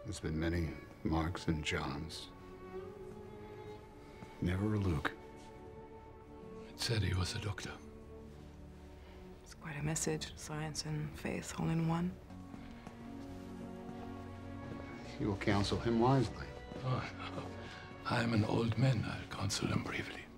There's been many Marks and Johns. Never a Luke. It said he was a doctor. It's quite a message, science and faith all in one. You will counsel him wisely. Oh, no. I am an old man. I'll counsel him briefly.